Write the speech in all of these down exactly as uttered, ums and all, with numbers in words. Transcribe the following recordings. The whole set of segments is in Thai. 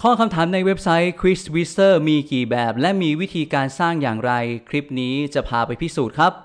ข้อคำถามในเว็บไซต์ Quizwizard มีกี่แบบและมีวิธีการสร้างอย่างไรคลิปนี้จะพาไปพิสูจน์ครับ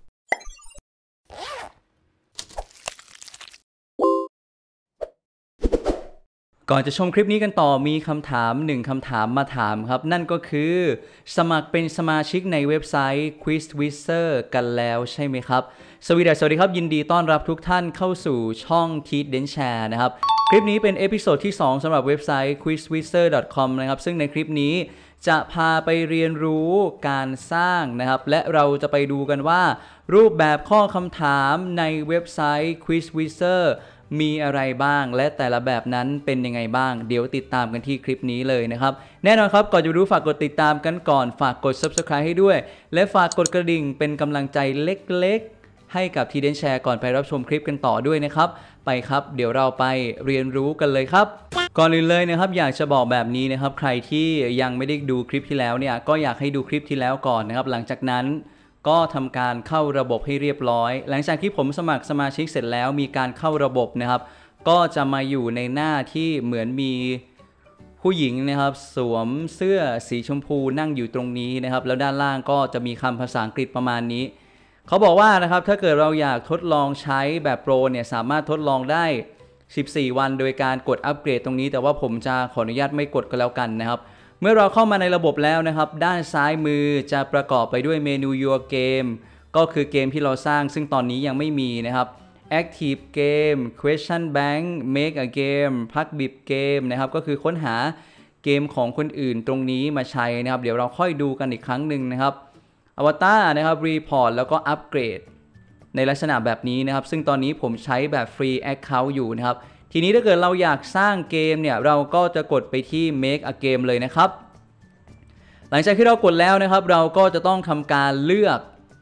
ก่อนจะชมคลิปนี้กันต่อมีคำถามหนึ่งคำถามมาถามครับนั่นก็คือสมัครเป็นสมาชิกในเว็บไซต์ Quizwizard กันแล้วใช่ไหมครับสวัสดีสวัสดีครับยินดีต้อนรับทุกท่านเข้าสู่ช่อง Teach นะครับคลิปนี้เป็นเอพิโซดที่สองสำหรับเว็บไซต์ quizwizard ดอท คอม นะครับซึ่งในคลิปนี้จะพาไปเรียนรู้การสร้างนะครับและเราจะไปดูกันว่ารูปแบบข้อคำถามในเว็บไซต์ Quizwizardมีอะไรบ้างและแต่ละแบบนั้นเป็นยังไงบ้างเดี๋ยวติดตามกันที่คลิปนี้เลยนะครับแน่นอนครับก่อนจะรู้ฝากกดติดตามกันก่อนฝากกด ซับสไครบ์ ให้ด้วยและฝากกดกระดิ่งเป็นกำลังใจเล็กๆให้กับทีเดนแชร์ก่อนไปรับชมคลิปกันต่อด้วยนะครับไปครับเดี๋ยวเราไปเรียนรู้กันเลยครับก่อนอื่นเลยนะครับอยากจะบอกแบบนี้นะครับใครที่ยังไม่ได้ดูคลิปที่แล้วเนี่ยก็อยากให้ดูคลิปที่แล้วก่อนนะครับหลังจากนั้นก็ทำการเข้าระบบให้เรียบร้อยหลังจากที่ผมสมัครสมาชิกเสร็จแล้วมีการเข้าระบบนะครับก็จะมาอยู่ในหน้าที่เหมือนมีผู้หญิงนะครับสวมเสื้อสีชมพูนั่งอยู่ตรงนี้นะครับแล้วด้านล่างก็จะมีคำภาษาอังกฤษประมาณนี้เขาบอกว่านะครับถ้าเกิดเราอยากทดลองใช้แบบโปรเนี่ยสามารถทดลองได้สิบสี่วันโดยการกดอัปเกรดตรงนี้แต่ว่าผมจะขออนุญาตไม่กดก็แล้วกันนะครับเมื่อเราเข้ามาในระบบแล้วนะครับด้านซ้ายมือจะประกอบไปด้วยเมนู Your Game ก็คือเกมที่เราสร้างซึ่งตอนนี้ยังไม่มีนะครับ Active Game Question Bank Make a Game Public Game นะครับก็คือค้นหาเกมของคนอื่นตรงนี้มาใช้นะครับเดี๋ยวเราค่อยดูกันอีกครั้งหนึ่งนะครับอวตารนะครับ Report แล้วก็อัปเกรดในลักษณะแบบนี้นะครับซึ่งตอนนี้ผมใช้แบบ Free Account อยู่นะครับทีนี้ถ้าเกิดเราอยากสร้างเกมเนี่ยเราก็จะกดไปที่ Make a Game เลยนะครับหลังจากที่เรากดแล้วนะครับเราก็จะต้องทำการเลือก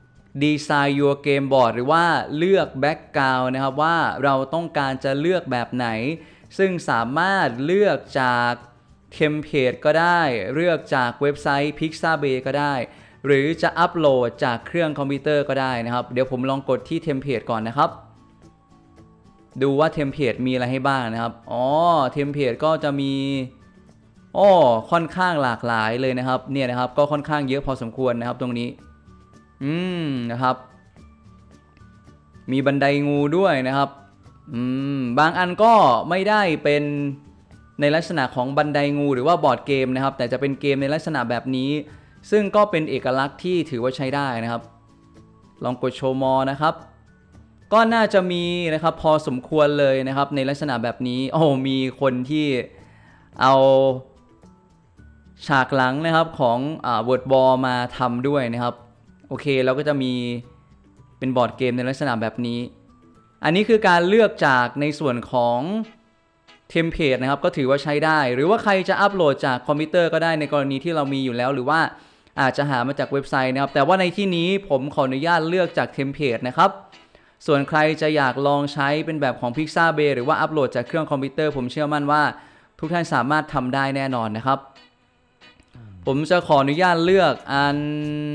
Design Your Game Board หรือว่าเลือก Background นะครับว่าเราต้องการจะเลือกแบบไหนซึ่งสามารถเลือกจากเทมเพลตก็ได้เลือกจากเว็บไซต์ Pixabay ก็ได้หรือจะอัปโหลดจากเครื่องคอมพิวเตอร์ก็ได้นะครับเดี๋ยวผมลองกดที่เทมเพลตก่อนนะครับดูว่าเทมเพลตมีอะไรให้บ้างนะครับอ๋อเทมเพลตก็จะมีอ๋อค่อนข้างหลากหลายเลยนะครับเนี่ยนะครับก็ค่อนข้างเยอะพอสมควรนะครับตรงนี้อืมนะครับมีบันไดงูด้วยนะครับอืมบางอันก็ไม่ได้เป็นในลักษณะของบันไดงูหรือว่าบอร์ดเกมนะครับแต่จะเป็นเกมในลักษณะแบบนี้ซึ่งก็เป็นเอกลักษณ์ที่ถือว่าใช้ได้นะครับลองกดโชว์มอนะครับก็น่าจะมีนะครับพอสมควรเลยนะครับในลักษณะแบบนี้โอ้มีคนที่เอาฉากหลังนะครับของอ่า Word Wall มาทำด้วยนะครับโอเคเราก็จะมีเป็นบอร์ดเกมในลักษณะแบบนี้อันนี้คือการเลือกจากในส่วนของเทมเพลตนะครับก็ถือว่าใช้ได้หรือว่าใครจะอัปโหลดจากคอมพิวเตอร์ก็ได้ในกรณีที่เรามีอยู่แล้วหรือว่าอาจจะหามาจากเว็บไซต์นะครับแต่ว่าในที่นี้ผมขออนุญาตเลือกจากเทมเพลตนะครับส่วนใครจะอยากลองใช้เป็นแบบของ Pixabay หรือว่าอัปโหลดจากเครื่องคอมพิวเตอร์ผมเชื่อมั่นว่าทุกท่านสามารถทำได้แน่นอนนะครับผมจะขออนุญาตเลือกอัน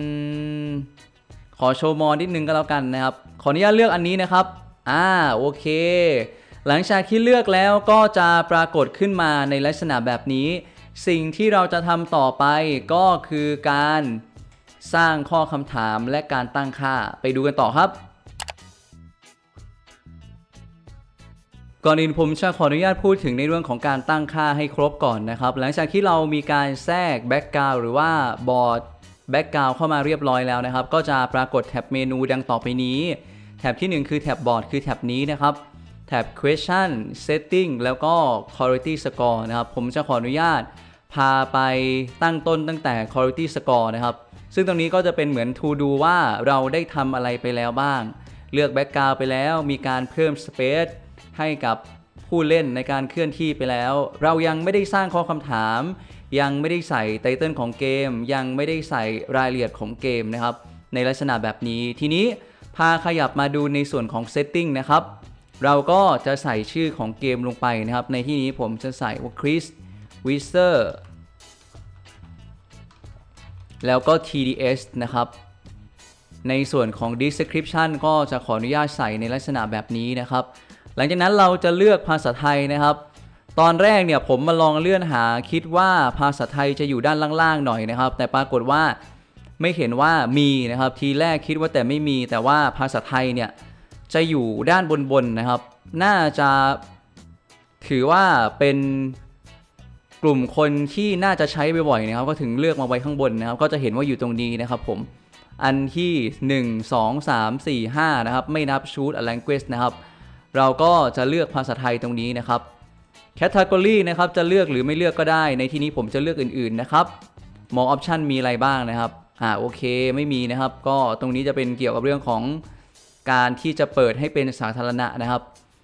ขอโชว์มอนิดนึงก็แล้วกันนะครับขออนุญาตเลือกอันนี้นะครับอ่าโอเคหลังจากที่เลือกแล้วก็จะปรากฏขึ้นมาในลักษณะแบบนี้สิ่งที่เราจะทำต่อไปก็คือการสร้างข้อคำถามและการตั้งค่าไปดูกันต่อครับก่อนอื่นผมจะขออนุญาตพูดถึงในเรื่องของการตั้งค่าให้ครบก่อนนะครับหลังจากที่เรามีการแทรกแบ็กกราวด์หรือว่าบอร์ดแบ็กกราวด์เข้ามาเรียบร้อยแล้วนะครับก็จะปรากฏแท็บเมนูดังต่อไปนี้แท็บที่หนึ่งคือแท็บบอร์ดคือแท็บนี้นะครับแท็บ question setting แล้วก็ quality score นะครับผมจะขออนุญาตพาไปตั้งต้นตั้งแต่ quality score นะครับซึ่งตรงนี้ก็จะเป็นเหมือน to do ว่าเราได้ทำอะไรไปแล้วบ้างเลือกแบ็กกราวด์ไปแล้วมีการเพิ่ม spaceให้กับผู้เล่นในการเคลื่อนที่ไปแล้วเรายังไม่ได้สร้างข้อคำถามยังไม่ได้ใส่ไตเติลของเกมยังไม่ได้ใส่รายละเอียดของเกมนะครับในลักษณะแบบนี้ทีนี้พาขยับมาดูในส่วนของ setting นะครับเราก็จะใส่ชื่อของเกมลงไปนะครับในที่นี้ผมจะใส่ว่า Quizwizard แล้วก็ ที ดี เอส นะครับในส่วนของ description ก็จะขออนุญาตใส่ในลักษณะแบบนี้นะครับหลังจากนั้นเราจะเลือกภาษาไทยนะครับตอนแรกเนี่ยผมมาลองเลื่อนหาคิดว่าภาษาไทยจะอยู่ด้านล่างๆหน่อยนะครับแต่ปรากฏว่าไม่เห็นว่ามีนะครับทีแรกคิดว่าแต่ไม่มีแต่ว่าภาษาไทยเนี่ยจะอยู่ด้านบนๆนะครับน่าจะถือว่าเป็นกลุ่มคนที่น่าจะใช้บ่อยๆนะครับก็ถึงเลือกมาไว้ข้างบนนะครับก็จะเห็นว่าอยู่ตรงนี้นะครับผมอันที่หนึ่ง สอง สาม สี่ ห้านะครับไม่นับ choose a language นะครับเราก็จะเลือกภาษาไทยตรงนี้นะครับ category นะครับจะเลือกหรือไม่เลือกก็ได้ในที่นี้ผมจะเลือกอื่นๆนะครับมอง option มีอะไรบ้างนะครับอ่าโอเคไม่มีนะครับก็ตรงนี้จะเป็นเกี่ยวกับเรื่องของการที่จะเปิดให้เป็นสาธารณะนะครับ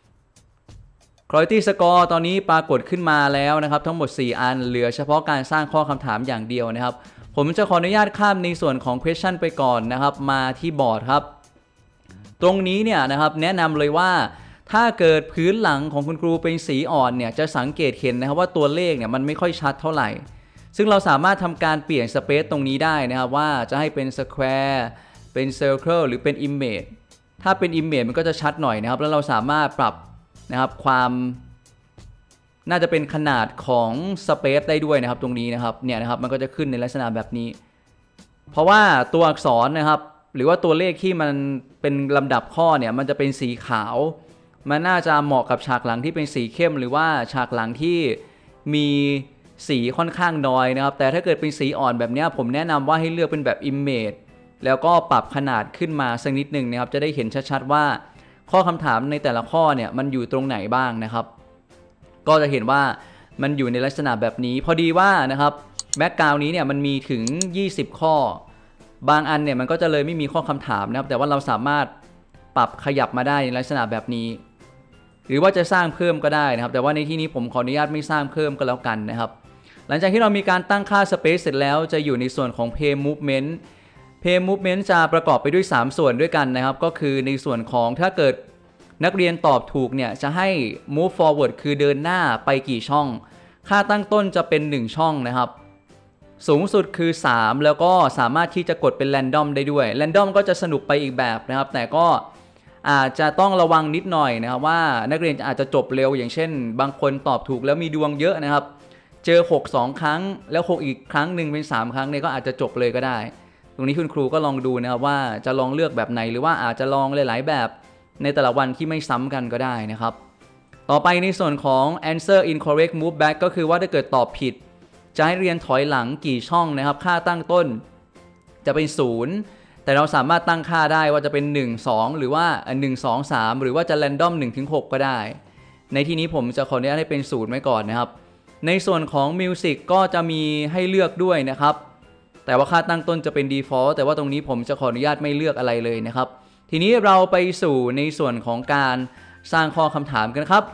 quality score ตอนนี้ปรากฏขึ้นมาแล้วนะครับทั้งหมดสี่อันเหลือเฉพาะการสร้างข้อคำถามอย่างเดียวนะครับผมจะขออนุญาตข้ามในส่วนของ question ไปก่อนนะครับมาที่บอร์ดครับตรงนี้เนี่ยนะครับแนะนำเลยว่าถ้าเกิดพื้นหลังของคุณครูเป็นสีอ่อนเนี่ยจะสังเกตเห็นนะครับว่าตัวเลขเนี่ยมันไม่ค่อยชัดเท่าไหร่ซึ่งเราสามารถทำการเปลี่ยนสเปซตรงนี้ได้นะครับว่าจะให้เป็น square เป็น circle หรือเป็น image ถ้าเป็น image มันก็จะชัดหน่อยนะครับแล้วเราสามารถปรับนะครับความน่าจะเป็นขนาดของ space ได้ด้วยนะครับตรงนี้นะครับเนี่ยนะครับมันก็จะขึ้นในลักษณะแบบนี้เพราะว่าตัวอักษรนะครับหรือว่าตัวเลขที่มันเป็นลำดับข้อเนี่ยมันจะเป็นสีขาวมันน่าจะเหมาะกับฉากหลังที่เป็นสีเข้มหรือว่าฉากหลังที่มีสีค่อนข้างน้อยนะครับแต่ถ้าเกิดเป็นสีอ่อนแบบนี้ผมแนะนำว่าให้เลือกเป็นแบบ image แล้วก็ปรับขนาดขึ้นมาสักนิดหนึ่งนะครับจะได้เห็นชัดๆว่าข้อคำถามในแต่ละข้อเนี่ยมันอยู่ตรงไหนบ้างนะครับก็จะเห็นว่ามันอยู่ในลักษณะแบบนี้พอดีว่านะครับแบ็กกราวน์นี้เนี่ยมันมีถึงยี่สิบข้อบางอันเนี่ยมันก็จะเลยไม่มีข้อคำถามนะครับแต่ว่าเราสามารถปรับขยับมาได้ในลักษณะแบบนี้หรือว่าจะสร้างเพิ่มก็ได้นะครับแต่ว่าในที่นี้ผมขออนุญาตไม่สร้างเพิ่มก็แล้วกันนะครับหลังจากที่เรามีการตั้งค่า Space เสร็จแล้วจะอยู่ในส่วนของ Pay Movement Pay Movement จะประกอบไปด้วยสามส่วนด้วยกันนะครับก็คือในส่วนของถ้าเกิดนักเรียนตอบถูกเนี่ยจะให้ move forward คือเดินหน้าไปกี่ช่องค่าตั้งต้นจะเป็นหนึ่งช่องนะครับสูงสุดคือสามแล้วก็สามารถที่จะกดเป็น random ได้ด้วย random ก็จะสนุกไปอีกแบบนะครับแต่ก็อาจจะต้องระวังนิดหน่อยนะครับว่านักเรียนอาจจะจบเร็วอย่างเช่นบางคนตอบถูกแล้วมีดวงเยอะนะครับเจอหก สองครั้งแล้วหกอีกครั้งหนึ่งเป็นสามครั้งเนี่ยก็อาจจะจบเลยก็ได้ตรงนี้คุณครูก็ลองดูนะครับว่าจะลองเลือกแบบไหนหรือว่าอาจจะลองหลายๆแบบในแต่ละวันที่ไม่ซ้ำกันก็ได้นะครับต่อไปในส่วนของ answer incorrect move back ก็คือว่าถ้าเกิดตอบผิดจะให้เรียนถอยหลังกี่ช่องนะครับค่าตั้งต้นจะเป็นศูนย์แต่เราสามารถตั้งค่าได้ว่าจะเป็นหนึ่ง สองหรือว่าหนึ่ง สอง สามหรือว่าจะ random หนึ่งถึงหกก็ได้ในที่นี้ผมจะขออนุญาตให้เป็นศูนย์ไว้ก่อนนะครับในส่วนของ music ก็จะมีให้เลือกด้วยนะครับแต่ว่าค่าตั้งต้นจะเป็น default แต่ว่าตรงนี้ผมจะขออนุญาตไม่เลือกอะไรเลยนะครับทีนี้เราไปสู่ในส่วนของการสร้างข้อคำถามกันครับ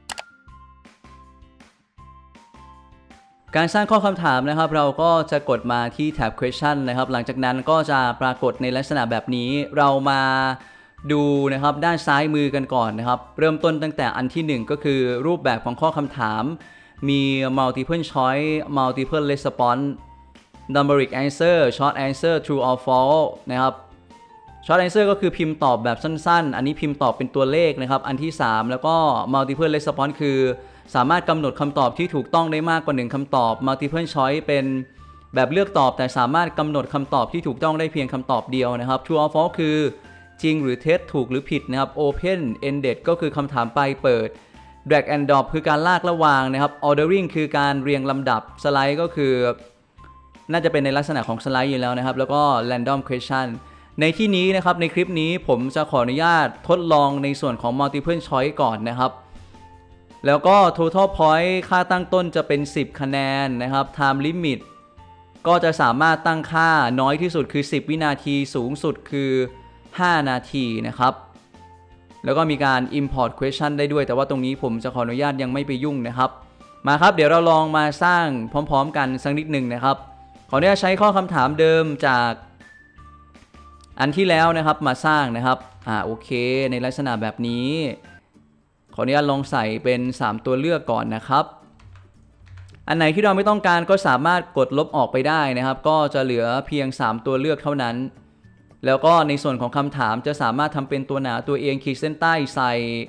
การสร้างข้อคำถามนะครับเราก็จะกดมาที่แท็บ question นะครับหลังจากนั้นก็จะปรากฏในลักษณะแบบนี้เรามาดูนะครับด้านซ้ายมือกันก่อนนะครับเริ่มต้นตั้งแต่อันที่หนึ่งก็คือรูปแบบของข้อคำถามมี multiple choice multiple response numeric answer short answer true or false นะครับ short answer ก็คือพิมพ์ตอบแบบสั้นๆอันนี้พิมพ์ตอบเป็นตัวเลขนะครับอันที่สามแล้วก็ multiple response คือสามารถกำหนดคำตอบที่ถูกต้องได้มากกว่าหนึ่งคำตอบ multiple choice เป็นแบบเลือกตอบแต่สามารถกำหนดคำตอบที่ถูกต้องได้เพียงคำตอบเดียวนะครับ true or false คือจริงหรือเท็จถูกหรือผิดนะครับ open ended ก็คือคำถามปลายเปิด drag and drop คือการลากระวางนะครับ ordering คือการเรียงลำดับ slide ก็คือน่าจะเป็นในลักษณะของสไลด์อยู่แล้วนะครับแล้วก็ random question ในที่นี้นะครับในคลิปนี้ผมจะขออนุญาตทดลองในส่วนของ multiple choice ก่อนนะครับแล้วก็ total point ค่าตั้งต้นจะเป็นสิบคะแนนนะครับ time limit ก็จะสามารถตั้งค่าน้อยที่สุดคือสิบวินาทีสูงสุดคือห้านาทีนะครับแล้วก็มีการ import question ได้ด้วยแต่ว่าตรงนี้ผมจะขออนุญาตยังไม่ไปยุ่งนะครับมาครับเดี๋ยวเราลองมาสร้างพร้อมๆกันสักนิดหนึ่งนะครับขออนุญาตใช้ข้อคำถามเดิมจากอันที่แล้วนะครับมาสร้างนะครับอ่าโอเคในลักษณะแบบนี้ขออนุญาตลองใส่เป็นสามตัวเลือกก่อนนะครับอันไหนที่เราไม่ต้องการก็สามารถกดลบออกไปได้นะครับก็จะเหลือเพียงสามตัวเลือกเท่านั้นแล้วก็ในส่วนของคำถามจะสามารถทำเป็นตัวหนาตัวเองขีดเส้นใต้ใส่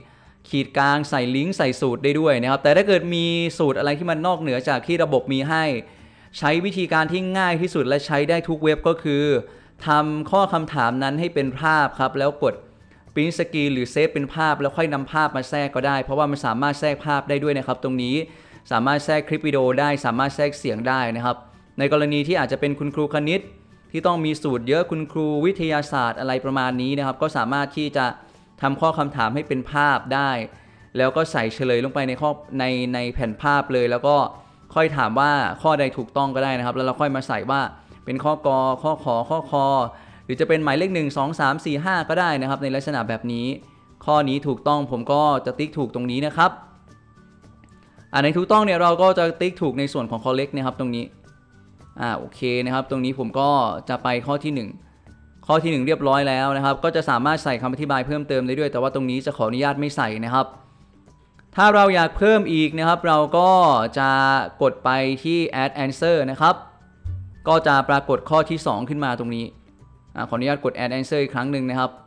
ขีดกลางใส่ลิงก์ใส่สูตรได้ด้วยนะครับแต่ถ้าเกิดมีสูตรอะไรที่มันนอกเหนือจากที่ระบบมีให้ใช้วิธีการที่ง่ายที่สุดและใช้ได้ทุกเว็บก็คือทำข้อคำถามนั้นให้เป็นภาพครับแล้วกด print screen หรือเซฟเป็นภาพแล้วค่อยนำภาพมาแทรกก็ได้เพราะว่ามันสามารถแทรกภาพได้ด้วยนะครับตรงนี้สามารถแทรกคลิปวิดีโอได้สามารถแทรกเสียงได้นะครับในกรณีที่อาจจะเป็นคุณครูคณิตที่ต้องมีสูตรเยอะคุณครูวิทยาศาสตร์อะไรประมาณนี้นะครับก็สามารถที่จะทำข้อคำถามให้เป็นภาพได้แล้วก็ใส่เฉลยลงไปในข้อในในแผ่นภาพเลยแล้วก็ค่อยถามว่าข้อใดถูกต้องก็ได้นะครับแล้วเราค่อยมาใส่ว่าเป็นข้อกอข้อขอข้อคอหรือจะเป็นหมายเลขหนึ่ง สอง สาม สี่ ห้าก็ได้นะครับในลักษณะแบบนี้ข้อนี้ถูกต้องผมก็จะติ๊กถูกตรงนี้นะครับอ่าในถูกต้องเนี่ยเราก็จะติ๊กถูกในส่วนของ correct นะครับตรงนี้อ่าโอเคนะครับตรงนี้ผมก็จะไปข้อที่หนึ่งข้อที่หนึ่งเรียบร้อยแล้วนะครับก็จะสามารถใส่คำอธิบายเพิ่มเติมได้ด้วยแต่ว่าตรงนี้จะขออนุญาตไม่ใส่นะครับถ้าเราอยากเพิ่มอีกนะครับเราก็จะกดไปที่ add answer นะครับก็จะปรากฏข้อที่สองขึ้นมาตรงนี้อ่าขออนุญาตกด add answer อีกครั้งหนึ่งนะครับ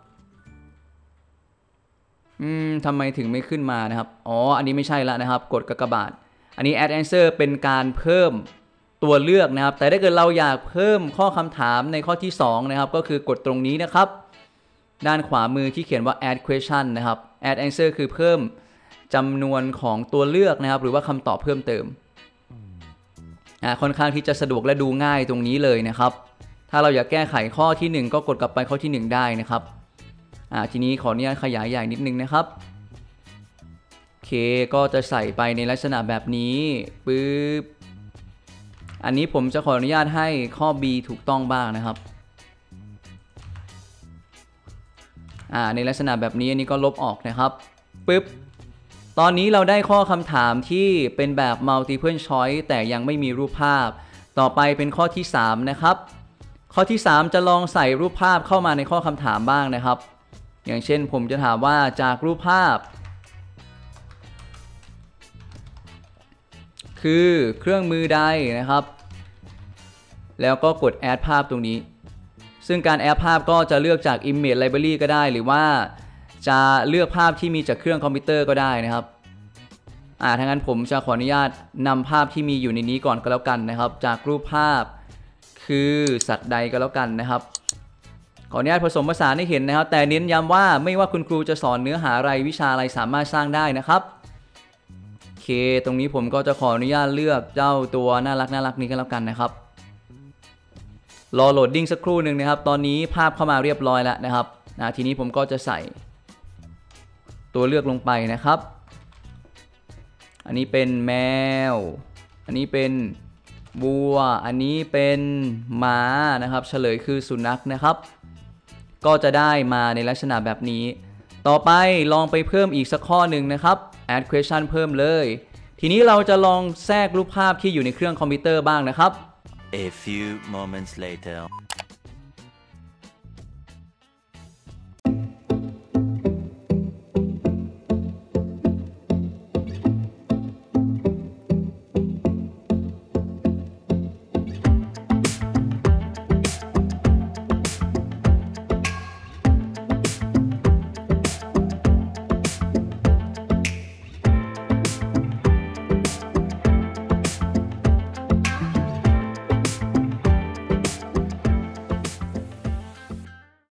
อืมทำไมถึงไม่ขึ้นมานะครับอ๋ออันนี้ไม่ใช่ละนะครับกดกากบาทอันนี้ add answer เป็นการเพิ่มตัวเลือกนะครับแต่ถ้าเกิดเราอยากเพิ่มข้อคำถามในข้อที่สองนะครับก็คือกดตรงนี้นะครับด้านขวามือที่เขียนว่า add question นะครับ add answer คือเพิ่มจำนวนของตัวเลือกนะครับหรือว่าคำตอบเพิ่มเติมอ่าค่อนข้างที่จะสะดวกและดูง่ายตรงนี้เลยนะครับถ้าเราอยากแก้ไขข้อที่หนึ่งก็กดกลับไปข้อที่หนึ่งได้นะครับอ่าทีนี้ขออนุญาตขยายใหญ่นิดนึงนะครับโอเคก็จะใส่ไปในลักษณะแบบนี้ปึ๊บอันนี้ผมจะขออนุญาตให้ข้อ B ถูกต้องบ้างนะครับอ่าในลักษณะแบบนี้อันนี้ก็ลบออกนะครับปึ๊บตอนนี้เราได้ข้อคำถามที่เป็นแบบ multiple choice แต่ยังไม่มีรูปภาพต่อไปเป็นข้อที่สามนะครับข้อที่สามจะลองใส่รูปภาพเข้ามาในข้อคำถามบ้างนะครับอย่างเช่นผมจะถามว่าจากรูปภาพคือเครื่องมือใดนะครับแล้วก็กด add ภาพตรงนี้ซึ่งการ add ภาพก็จะเลือกจาก image library ก็ได้หรือว่าจะเลือกภาพที่มีจากเครื่องคอมพิวเตอร์ก็ได้นะครับอ่าถ้างั้นผมจะขออนุญาตนำภาพที่มีอยู่ในนี้ก่อนก็แล้วกันนะครับจากรูปภาพคือสัตว์ใดก็แล้วกันนะครับขออนุญาตผสมผสานให้เห็นนะครับแต่เน้นย้ำว่าไม่ว่าคุณครูจะสอนเนื้อหาอะไรวิชาอะไรสามารถสร้างได้นะครับโอเคตรงนี้ผมก็จะขออนุญาตเลือกเจ้าตัวน่ารักน่ารักนี้ก็แล้วกันนะครับรอโหลดดิ้งสักครู่หนึ่งนะครับตอนนี้ภาพเข้ามาเรียบร้อยแล้วนะครับนะทีนี้ผมก็จะใส่ตัวเลือกลงไปนะครับอันนี้เป็นแมวอันนี้เป็นวัวอันนี้เป็นม้านะครับเฉลยคือสุนัขนะครับก็จะได้มาในลักษณะแบบนี้ต่อไปลองไปเพิ่มอีกสักข้อหนึ่งนะครับ add question เพิ่มเลยทีนี้เราจะลองแทรกรูปภาพที่อยู่ในเครื่องคอมพิวเตอร์บ้างนะครับ A few moments later